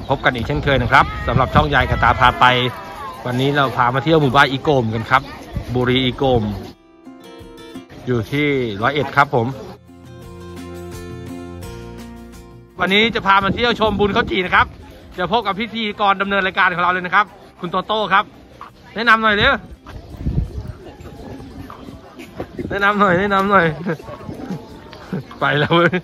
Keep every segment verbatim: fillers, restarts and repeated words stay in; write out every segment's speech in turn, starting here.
พบกันอีกเช่นเคยนะครับสำหรับช่องยายกระตาพาไปวันนี้เราพามาเที่ยวหมู่บ้านอีโกมกันครับบุรีอีโกมอยู่ที่ร้อยเอ็ดครับผมวันนี้จะพามาเที่ยวชมบุญข้าวจี่นะครับจะพบกับพิธีกรดำเนินรายการของเราเลยนะครับคุณโตโต้ครับแนะนำหน่อยเร็วแนะนำหน่อยแนะนำหน่อยไปแล้วเว้ย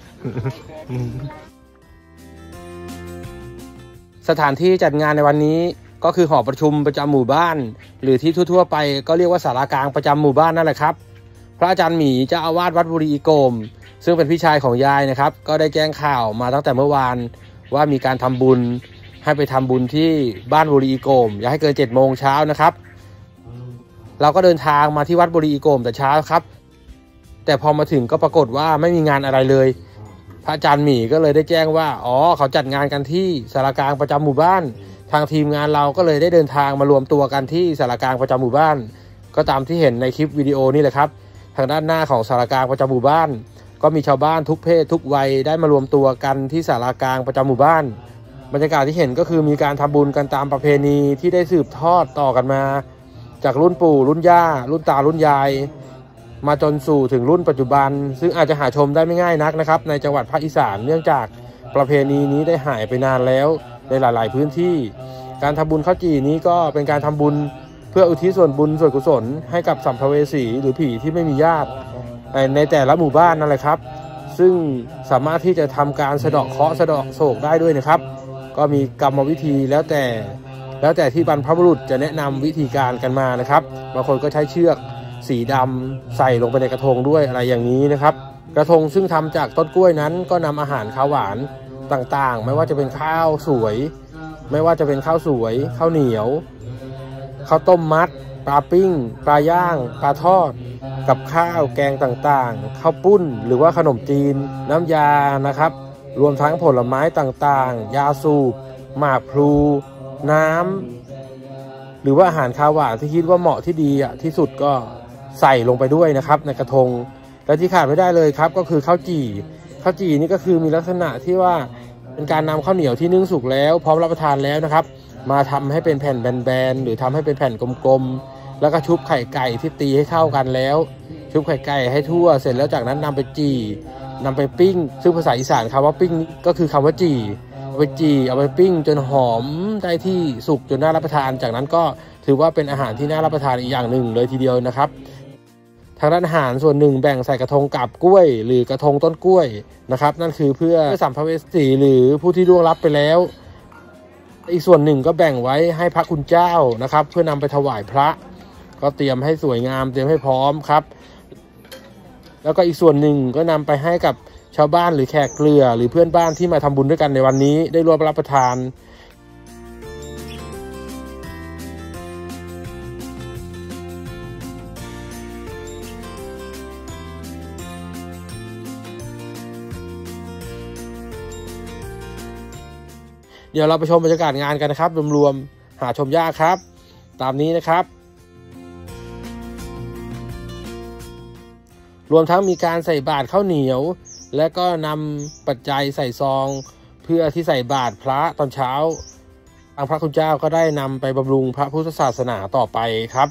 สถานที่จัดงานในวันนี้ก็คือหอประชุมประจำหมู่บ้านหรือที่ทั่วๆไปก็เรียกว่าศาลากลางประจำหมู่บ้านนั่นแหละครับพระอาจารย์หมีเจ้าอาวาสวัดบุรีอีโกมซึ่งเป็นพี่ชายของยายนะครับก็ได้แจ้งข่าวมาตั้งแต่เมื่อวานว่ามีการทำบุญให้ไปทำบุญที่บ้านบุรีอีโกมอย่าให้เกินเจ็ดโมงเช้านะครับเราก็เดินทางมาที่วัดบุรีอีโกมแต่เช้าครับแต่พอมาถึงก็ปรากฏว่าไม่มีงานอะไรเลยพระอาจารย์หมีก็เลยได้แจ้งว่าอ๋อเขาจัดงานกันที่ศาลากลางประจำหมู่บ้านทางทีมงานเราก็เลยได้เดินทางมารวมตัวกันที่ศาลากลางประจำหมู่บ้านก็ตามที่เห็นในคลิปวิดีโอนี่แหละครับทางด้านหน้าของศาลากลางประจำหมู่บ้านก็มีชาวบ้านทุกเพศทุกวัยได้มารวมตัวกันที่ศาลากลางประจำหมู่บ้านบรรยากาศที่เห็นก็คือมีการทำบุญกันตามประเพณีที่ได้สืบทอดต่อกันมาจากรุ่นปู่รุ่นย่ารุ่นตารุ่นยายมาจนสู่ถึงรุ่นปัจจุบันซึ่งอาจจะหาชมได้ไม่ง่ายนักนะครับในจังหวัดภาคอีสานเนื่องจากประเพณีนี้ได้หายไปนานแล้วในหลายๆพื้นที่การทำบุญข้าวจี่นี้ก็เป็นการทำบุญเพื่ออุทิศส่วนบุญส่วนกุศลให้กับสัมภเวสีหรือผีที่ไม่มีญาติในแต่ละหมู่บ้านนั่นแหละครับซึ่งสามารถที่จะทำการสะเดาะเคราะห์สะเดาะโศกได้ด้วยนะครับก็มีกรรมวิธีแล้วแต่แล้วแต่ที่บรรพบุรุษจะแนะนำวิธีการกันมานะครับบางคนก็ใช้เชือกสีดำใส่ลงไปในกระทงด้วยอะไรอย่างนี้นะครับกระทงซึ่งทำจากต้นกล้วยนั้นก็นำอาหารข้าวหวานต่างๆไม่ว่าจะเป็นข้าวสวยไม่ว่าจะเป็นข้าวสวยข้าวเหนียวข้าวต้มมัดปลาปิ้งปลาย่างปลาทอดกับข้าวแกงต่างๆข้าวปุ้นหรือว่าขนมจีนน้ำยานะครับรวมทั้งผลไม้ต่างๆยาสูบหมากพลูน้ำหรือว่าอาหารข้าวหวานที่คิดว่าเหมาะที่ดีอ่ะที่สุดก็ใส่ลงไปด้วยนะครับในกระทงและที่ขาดไม่ได้เลยครับก็คือข้าวจี่ข้าวจี่นี่ก็คือมีลักษณะที่ว่าเป็นการนำข้าวเหนียวที่นึ่งสุกแล้วพร้อมรับประทานแล้วนะครับมาทำให้เป็นแผ่นแบนๆหรือทำให้เป็นแผ่นกลมๆแล้วก็ชุบไข่ไก่ที่ตีให้เข้ากันแล้วชุบไข่ไก่ให้ทั่วเสร็จแล้วจากนั้นนำไปจี่นำไปปิ้งซึ่งภาษาอีสานคำว่าปิ้งก็คือคำว่าจี่เอาไปจี่เอาไปปิ้งจนหอมได้ที่สุกจนน่ารับประทานจากนั้นก็ถือว่าเป็นอาหารที่น่ารับประทานอีกอย่างหนึ่งเลยทีเดียวนะครับทางด้านอาหารส่วนหนึ่งแบ่งใส่กระทงกาบกล้วยหรือกระทงต้นกล้วยนะครับนั่นคือเพื่อสัมภเวสีหรือผู้ที่ล่วงลับไปแล้วอีกส่วนหนึ่งก็แบ่งไว้ให้พระคุณเจ้านะครับเพื่อนำไปถวายพระก็เตรียมให้สวยงามเตรียมให้พร้อมครับแล้วก็อีกส่วนหนึ่งก็นำไปให้กับชาวบ้านหรือแขกเรือหรือเพื่อนบ้านที่มาทำบุญด้วยกันในวันนี้ได้ร่วมรับประทานเดี๋ยวเราไปชมบรรยากาศงานกันนะครับรวมๆหาชมยากครับตามนี้นะครับรวมทั้งมีการใส่บาตรข้าวเหนียวและก็นำปัจจัยใส่ซองเพื่อที่ใส่บาตรพระตอนเช้าทางพระคุณเจ้าก็ได้นำไปบำรุงพระพุทธศาสนาต่อไปครับ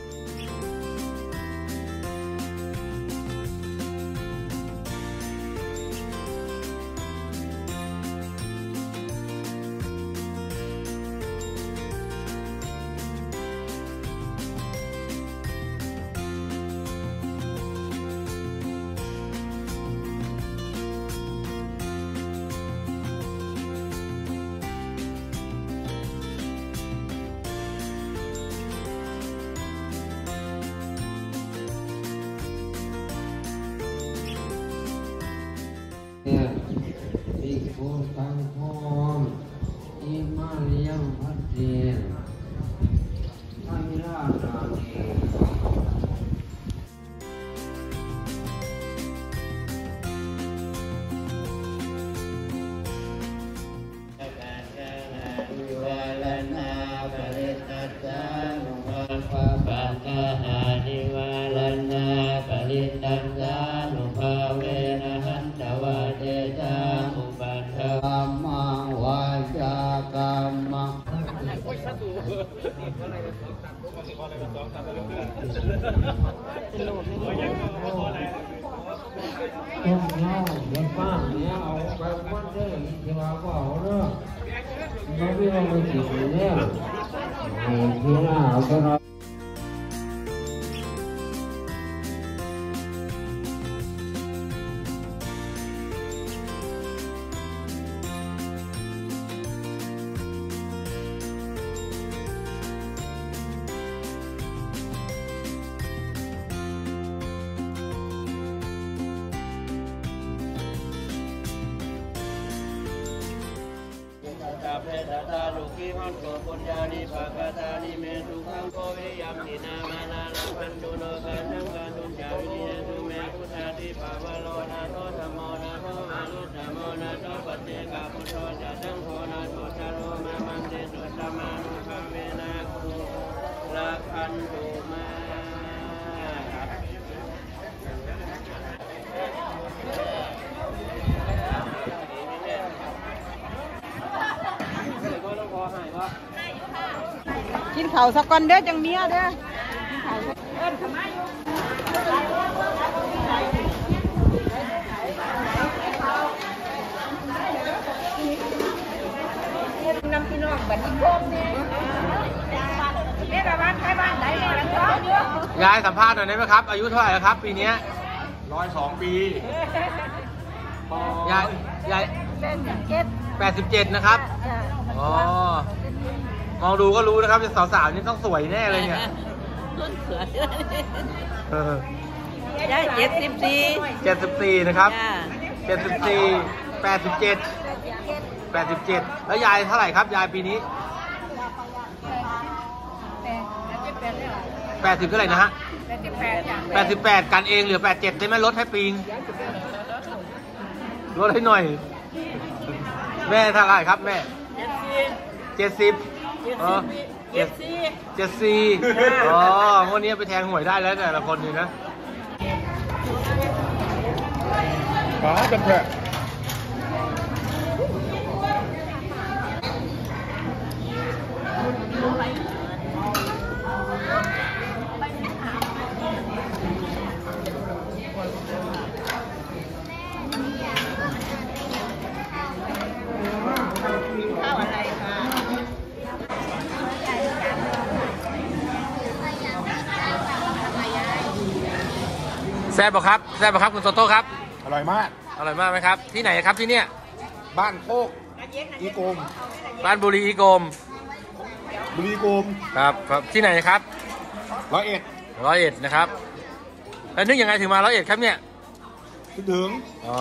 อิโกตังพร้อมอิมาเลียงพัดเดียมามิรานาเกกต้องเล่าเดี๋ยวป้าเนี่ยเอาไปวัดเด้อที่ว่าก็เอาเด้อเราไม่ต้องไปกินเนี่ยไอ้ที่น่าเอาไปเราเพตตาลุกิมันโตปุญญานิภะกตานิเมตุขังโควิยัมนินามานาลังพันตุโนกันนังกันตุจาวินิตุเมตุสาติภาวะโลนาโตธรรมโมนาโตมานุธรรมโมนาโตปัจเจกาพุทโธจะตังโฆนาโตจารโรมามันเตตุตมานุภาเวนะคุละคันตุมากินข้าวสักก่อนเด้อจังเมียเด้อกินข้าวเอิ้นขมาอยู่นำพี่น้องบัดนี้โคมเนี่ยเอ๊ะบ้านใครบ้านไหนเนี่ยมันก็เยอะยายสัมภาษณ์หน่อยได้ไหมครับอายุเท่าไหร่แล้วครับปีนี้ร้อยสองปียายยายเป็นเจ็ดแปดสิบเจ็ดนะครับอ๋อมองดูก็รู้นะครับสาวๆนี่ต้องสวยแน่เลยเนี่ยสวยยายเจ็ดสิบสี่เจ็ดสิบสี่นะครับเจ็ดสิบสี่แปดสิบเจ็ดแปดสิบเจ็ดแล้วยายเท่าไหร่ครับยายปีนี้แปดสิบเท่าไหร่นะฮะแปดสิบแปดกันเองเหลือแปดเจ็ดได้ไหมลดให้ปีงลดให้หน่อยแม่เท่าไหร่ครับแม่เจ็ดสิบเออเจ็ดสี่เจ็ดสี่อ๋อวันนี้ไปแทงหวยได้แล้วแต่ละคนนี่นะป๋าจังแผลข้าวอะไรคะแซ่บป่ะครับแซ่บป่ะครับคุณโซโต้ครับอร่อยมากอร่อยมากไหมครับที่ไหนครับที่เนี้ยบ้านโคกอีโกมบ้านบุรีอีโกมบุรีโกมครับครับที่ไหนครับร้อยเอ็ดร้อยเอ็ดนะครับแล้วนึกยังไงถึงมาร้อยเอ็ดครับเนี่ยถึงอ๋อ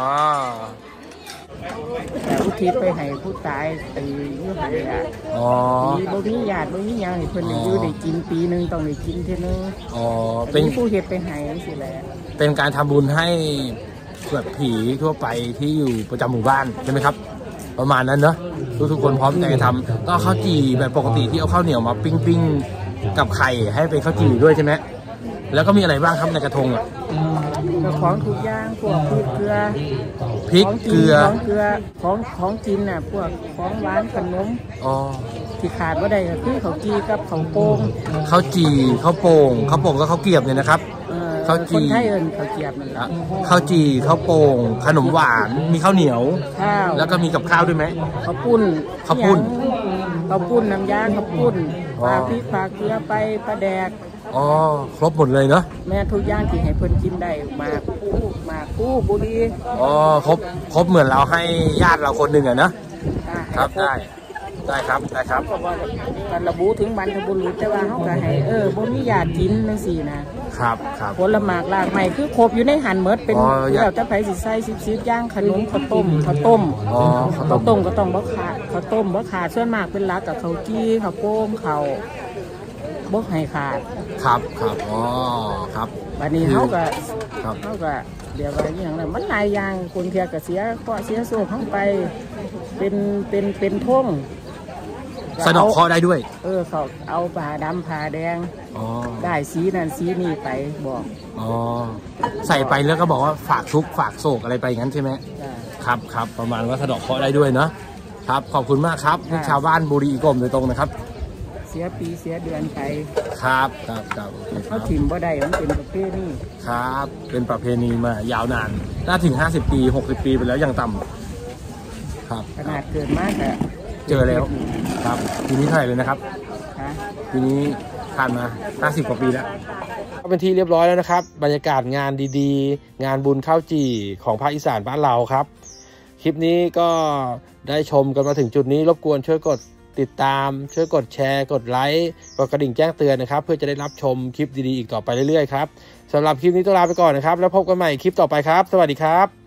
อุทิศไปให้ผู้ตายตีอยู่ไหนอ่ะอ๋อปีบ่มีญาติบ่มีหยังให้เพิ่นได้อยู่ได้กินปีนึงต้องได้กินเท่านึงอ๋อเป็นผู้เฮ็ดไปให้สิแหละเป็นการทำบุญให้แบบผีทั่วไปที่อยู่ประจำหมู่บ้านใช่ไหมครับประมาณนั้นเนอะทุกๆคนพร้อมใจทำก็ข้าวจี่แบบปกติที่เอาข้าวเหนียวมาปิ้งปิ้งกับไข่ให้เป็นข้าวจี่ด้วยใช่ไหมแล้วก็มีอะไรบ้างครับในกระทงอ่ะของทุกอย่างพวกพริกเกลือพริกเกลือของเกลือของของกินน่ะพวกของหวานขนมอ๋อที่ขาดว่าได้ก็คือข้าวจี่กับข้าวโป่งข้าวจี่ข้าวโป่งข้าวโป่งก็ข้าวเกี๊ยบเนี่ยนะครับข้าวจี่คนไทยเอิ้นข้าวเกี๊ยบนั่นแหละข้าวจี่ข้าวโป่งขนมหวานมีข้าวเหนียวข้าวแล้วก็มีกับข้าวด้วยไหมข้าวปุ้นข้าวปุ้นข้าวปุ้นน้ำยาข้าวปุ้นปลาพริกปลาเกลือไปปลาแดกอ๋อครบหมดเลยเนาะแม่ทุกอย่างที่ให้เพิ่นกินได้มาคู่มาคู่บุรีอ๋อครบครบเหมือนเราให้ญาติเราคนหนึ่งอะนะครับได้ได้ครับได้ครับการระบุถึงบรรพบุรุษแต่ว่าเขาก็ให้เออบ่มีญาติกินจังซี่นะครับครับผลหมากรากไม้คือครบอยู่ในหันหมดเป็นแล้วจะไผสิใส่สิบๆอย่างขนมข้าวต้มข้าวต้มอ๋อข้าวต้มก็ต้องบ่ขาดข้าวต้มบ่ขาดส่วนมากเป็นหลักกับข้าวจี้ข้าวโป่งข้าวบ่ให้ขาดครับครับอ๋อครับบัดนี้เฮาก็เฮาก็เดี๋ยวว่าอย่างนั้นมันหลายอย่างคนเที่ยก็เสียก็เสียโซ่เข้าไปเป็นเป็นเป็นท่งสะดอกคอได้ด้วยเออเขาเอาผ้าดำผ้าแดงอ๋อได้สีนั้นสีนี้ไปบอกอ๋อใส่ไปแล้วก็บอกว่าฝากทุกฝากโศกอะไรไปงั้นใช่ไหมครับครับประมาณว่าสะดอกคอได้ด้วยเนาะครับขอบคุณมากครับชาวบ้านบุรีอีกรมโดยตรงนะครับเสียปีเสียเดือนไปครับครับครับโอเคครัเขาบถิ่มบ่ได้มันเป็นประเภทนี้ครับเป็นประเพณีมายาวนานน่าถึงห้าสิบปีหกสิบปีไปแล้วยังต่ำครับขนาดเกิดมากอะเจอแล้วครับปีนี้เท่าไหร่เลยนะครับค่ะปีนี้ผ่านมาห้าสิบกว่าปีแล้วก็เป็นที่เรียบร้อยแล้วนะครับบรรยากาศงานดีๆ งานบุญข้าวจี่ของภาคอีสานบ้านเราครับคลิปนี้ก็ได้ชมกันมาถึงจุดนี้รบกวนช่วยกดติดตามช่วยกดแชร์กดไลค์กดกระดิ่งแจ้งเตือนนะครับเพื่อจะได้รับชมคลิปดีๆอีกต่อไปเรื่อยๆครับสำหรับคลิปนี้ต้องลาไปก่อนนะครับแล้วพบกันใหม่คลิปต่อไปครับสวัสดีครับ